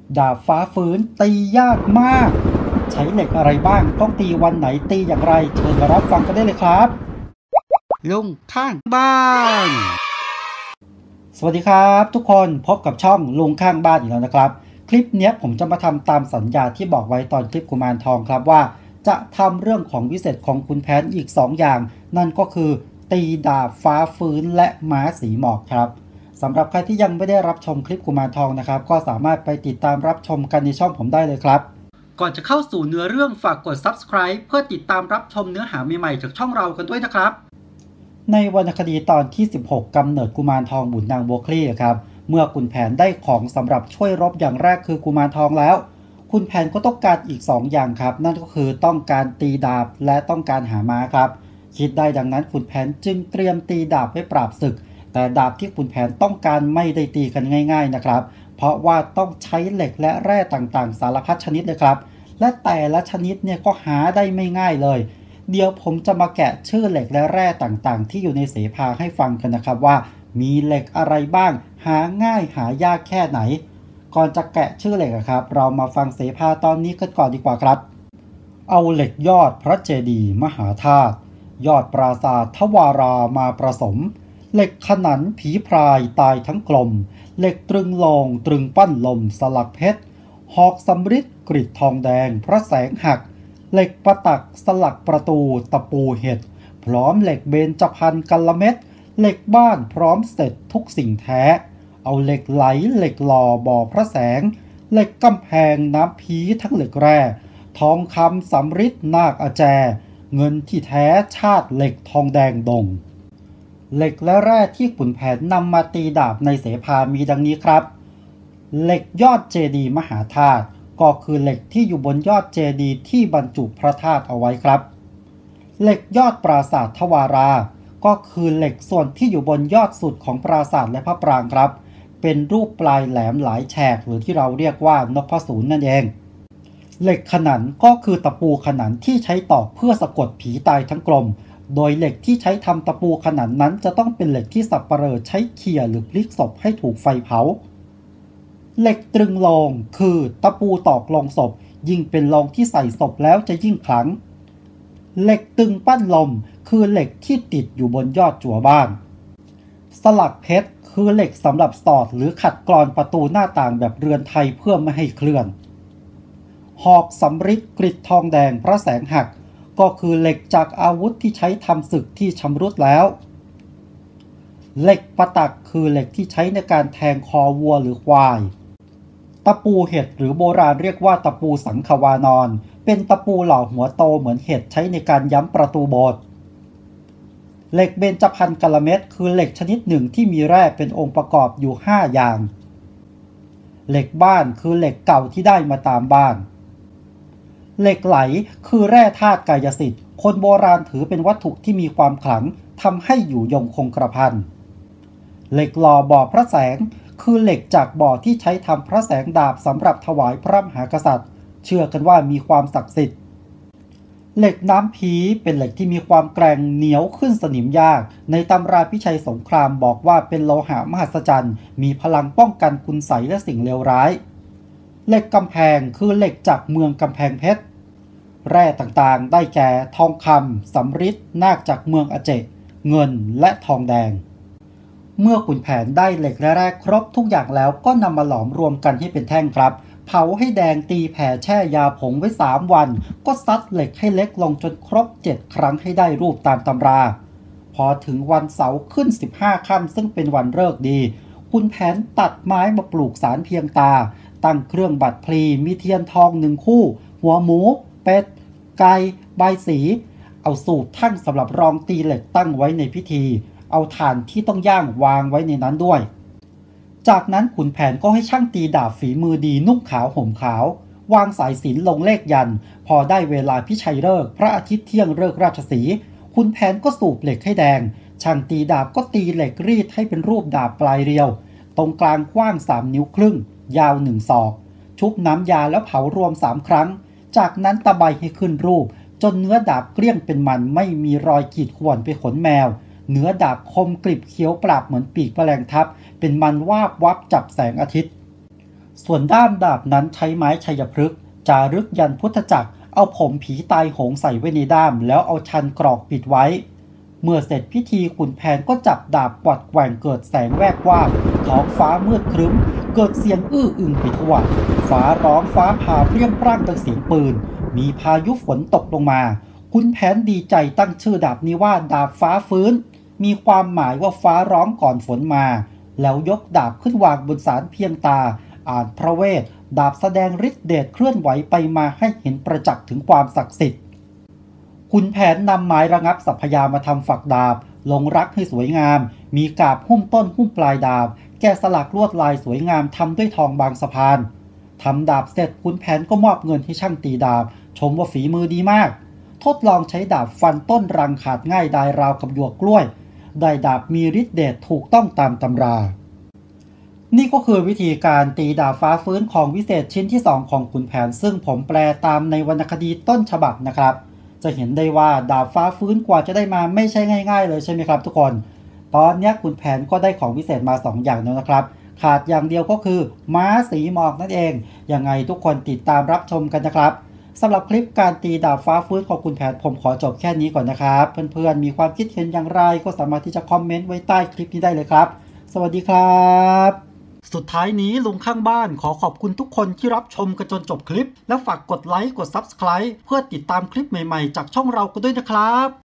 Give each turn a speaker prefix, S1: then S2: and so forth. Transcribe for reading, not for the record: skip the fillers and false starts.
S1: ดาบฟ้าฟื้นตียากมากใช้เหล็กอะไรบ้างต้องตีวันไหนตีอย่างไรเชิญมารับฟังกันได้เลยครับลุงข้างบ้านสวัสดีครับทุกคนพบกับช่องลุงข้างบ้านอีกแล้วนะครับคลิปนี้ผมจะมาทำตามสัญญาที่บอกไว้ตอนคลิปกุมารทองครับว่าจะทำเรื่องของวิเศษของคุณแผนอีก2อย่างนั่นก็คือตีดาบฟ้าฟื้นและม้าสีหมอกครับสำหรับใครที่ยังไม่ได้รับชมคลิปกุมารทองนะครับก็สามารถไปติดตามรับชมกันในช่องผมได้เลยครับก่อนจะเข้าสู่เนื้อเรื่องฝากกด Subscribe เพื่อติดตามรับชมเนื้อหาใหม่ๆจากช่องเรากันด้วยนะครับในวรรณคดีตอนที่16กำเนิดกุมารทองบุญนางบัวคลี่ครับเมื่อคุณแผนได้ของสำหรับช่วยรบอย่างแรกคือกุมารทองแล้วคุณแผนก็ต้องการอีก2อย่างครับนั่นก็คือต้องการตีดาบและต้องการหาม้าครับคิดได้ดังนั้นคุณแผนจึงเตรียมตีดาบไว้ปราบศึกแต่ดาบที่คุณแผนต้องการไม่ได้ตีกันง่ายๆนะครับเพราะว่าต้องใช้เหล็กและแร่ต่างๆสารพัดชนิดเลยครับและแต่ละชนิดเนี่ยก็หาได้ไม่ง่ายเลยเดี๋ยวผมจะมาแกะชื่อเหล็กและแร่ต่างๆที่อยู่ในเสภาให้ฟังกันนะครับว่ามีเหล็กอะไรบ้างหาง่ายหายากแค่ไหนก่อนจะแกะชื่อเหล็กครับเรามาฟังเสภาตอนนี้กันก่อนดีกว่าครับเอาเหล็กยอดพระเจดีย์มหาธาตุยอดปราสาททวารามาผสมเหล็กขนันผีพรายตายทั้งกลมเหล็กตรึงโลงตรึงปั้นลมสลักเพชรหอกสำริดกริดทองแดงพระแสงหักเหล็กประตักสลักประตูตะปูเห็ดพร้อมเหล็กเบญจพรรณกัลเม็ดเหล็กบ้านพร้อมเสร็จทุกสิ่งแท้เอาเหล็กไหลเหล็กหล่อบ่อพระแสงเหล็กกำแพงน้ำผีทั้งเหล็กแร่ทองคำสำริดนาคอาแจเงินที่แท้ชาติเหล็กทองแดงดงเหล็กและแร่ที่ขุนแผนนำมาตีดาบในเสภามีดังนี้ครับเหล็กยอดเจดีย์มหาธาตุก็คือเหล็กที่อยู่บนยอดเจดีย์ที่บรรจุพระธาตุเอาไว้ครับเหล็กยอดปราสาททวาราก็คือเหล็กส่วนที่อยู่บนยอดสุดของปราสาทและพระปรางครับเป็นรูปปลายแหลมหลายแฉกหรือที่เราเรียกว่านพสูรนั่นเองเหล็กขนันก็คือตะปูขนันที่ใช้ตอกเพื่อสะกดผีตายทั้งกลมโดยเหล็กที่ใช้ทำตะปูขนันนั้นจะต้องเป็นเหล็กที่สับปะเหร่อใช้เขี่ยหรือพลิกศพให้ถูกไฟเผาเหล็กตรึงโลงคือตะปูตอกลงศพยิ่งเป็นโลงที่ใส่ศพแล้วจะยิ่งขลังเหล็กตึงปั้นลมคือเหล็กที่ติดอยู่บนยอดจั่วบ้านสลักเพชรคือเหล็กสำหรับสอดหรือขัดกลอนประตูหน้าต่างแบบเรือนไทยเพื่อไม่ให้เคลื่อนหอกสำริดกริดทองแดงพระแสงหักก็คือเหล็กจากอาวุธที่ใช้ทำศึกที่ชำรุดแล้วเหล็กประตักคือเหล็กที่ใช้ในการแทงคอวัวหรือควายตะปูเห็ดหรือโบราณเรียกว่าตะปูสังขวานอนเป็นตะปูหล่อหัวโตเหมือนเห็ดใช้ในการย้ำประตูโบสถ์เหล็กเบญจพรรณกัลเม็ดคือเหล็กชนิดหนึ่งที่มีแร่เป็นองค์ประกอบอยู่5อย่างเหล็กบ้านคือเหล็กเก่าที่ได้มาตามบ้านเหล็กไหลคือแร่ธาตุกายสิทธิ์คนโบราณถือเป็นวัตถุที่มีความขลังทำให้อยู่ยงคงกระพันเหล็กหล่อบ่อพระแสงคือเหล็กจากบ่อที่ใช้ทำพระแสงดาบสำหรับถวายพระมหากษัตริย์เชื่อกันว่ามีความศักดิ์สิทธิ์เหล็กน้ำผีเป็นเหล็กที่มีความแกร่งเหนียวขึ้นสนิมยากในตำราพิชัยสงครามบอกว่าเป็นโลหะมหัศจรรย์มีพลังป้องกันคุณไสยและสิ่งเลวร้ายเหล็กกำแพงคือเหล็กจากเมืองกำแพงเพชรแร่ต่างๆได้แก่ทองคำสำริดนาคจากเมืองอเจเงินและทองแดงเมื่อขุนแผนได้เหล็กและแร่ครบทุกอย่างแล้วก็นำมาหลอมรวมกันให้เป็นแท่งครับเผาให้แดงตีแผ่แช่ยาผงไว้3วันก็ซัดเหล็กให้เล็กลงจนครบ7ครั้งให้ได้รูปตามตำราพอถึงวันเสาร์ขึ้น15ค่ำซึ่งเป็นวันฤกษ์ดีขุนแผนตัดไม้มาปลูกสารเพียงตาตั้งเครื่องบัตรพลีมีเทียนทอง1คู่หัวหมูเป็ดไก่ใบสีเอาสูบทั้งสำหรับรองตีเหล็กตั้งไว้ในพิธีเอาถ่านที่ต้องย่างวางไว้ในนั้นด้วยจากนั้นขุนแผนก็ให้ช่างตีดาบฝีมือดีนุ่งขาวห่มขาววางสายสิญจน์ลงเลขยันต์พอได้เวลาพิชัยฤกษ์พระอาทิตย์เที่ยงฤกษ์ราชสีห์ขุนแผนก็สูบเหล็กให้แดงช่างตีดาบก็ตีเหล็กรีดให้เป็นรูปดาบปลายเรียวตรงกลางกว้าง3 นิ้วครึ่งยาว1 ศอกชุบน้ำยาแล้วเผารวม3 ครั้งจากนั้นตะไบให้ขึ้นรูปจนเนื้อดาบเกลี้ยงเป็นมันไม่มีรอยขีดข่วนไปขนแมวเนื้อดาบคมกริบเขียวปราบเหมือนปีกแมลงทับเป็นมันวาบวับจับแสงอาทิตย์ส่วนด้ามดาบนั้นใช้ไม้ชัยพฤกษ์จารึกยันพุทธจักรเอาผมผีตายโหงใส่ไว้ในด้ามแล้วเอาชันกรอกปิดไว้เมื่อเสร็จพิธีขุนแผนก็จับดาบกวัดแกว่งเกิดแสงแวกวาบท้องฟ้ามืดครึ้มเกิดเสียงอื้ออึงไปทั่วฟ้าร้องฟ้าผ่าเปรี้ยงปร้างดังเสียงปืนมีพายุฝนตกลงมาขุนแผนดีใจตั้งชื่อดาบนี้ว่าดาบฟ้าฟื้นมีความหมายว่าฟ้าร้องก่อนฝนมาแล้วยกดาบขึ้นวางบนศาลเพียงตาอ่านพระเวทดาบแสดงฤทธิ์เดชเคลื่อนไหวไปมาให้เห็นประจักษ์ถึงความศักดิ์สิทธิ์ขุนแผนนำไม้ระงับสัพยามาทำฝักดาบลงรักให้สวยงามมีกาบหุ้มต้นหุ้มปลายดาบแกะสลักลวดลายสวยงามทำด้วยทองบางสะพานทำดาบเสร็จขุนแผนก็มอบเงินให้ช่างตีดาบชมว่าฝีมือดีมากทดลองใช้ดาบฟันต้นรังขาดง่ายดายราวกับหยวกกล้วยได้ดาบมีฤทธิ์เดชถูกต้องตามตำรานี่ก็คือวิธีการตีดาบฟ้าฟื้นของวิเศษชิ้นที่2ของขุนแผนซึ่งผมแปลตามในวรรณคดีต้นฉบับนะครับจะเห็นได้ว่าดาบฟ้าฟื้นกว่าจะได้มาไม่ใช่ง่ายๆเลยใช่ไหมครับทุกคนตอนนี้ขุนแผนก็ได้ของวิเศษมา2อย่างแล้วนะครับขาดอย่างเดียวก็คือม้าสีหมอกนั่นเองยังไงทุกคนติดตามรับชมกันนะครับสำหรับคลิปการตีดาบฟ้าฟื้นของขุนแผนผมขอจบแค่นี้ก่อนนะครับเพื่อนๆมีความคิดเห็นอย่างไรก็สามารถที่จะคอมเมนต์ไว้ใต้คลิปนี้ได้เลยครับสวัสดีครับสุดท้ายนี้ลุงข้างบ้านขอขอบคุณทุกคนที่รับชมกันจนจบคลิปแล้วฝากกดไลค์กด Subscribe เพื่อติดตามคลิปใหม่ๆจากช่องเรากันด้วยนะครับ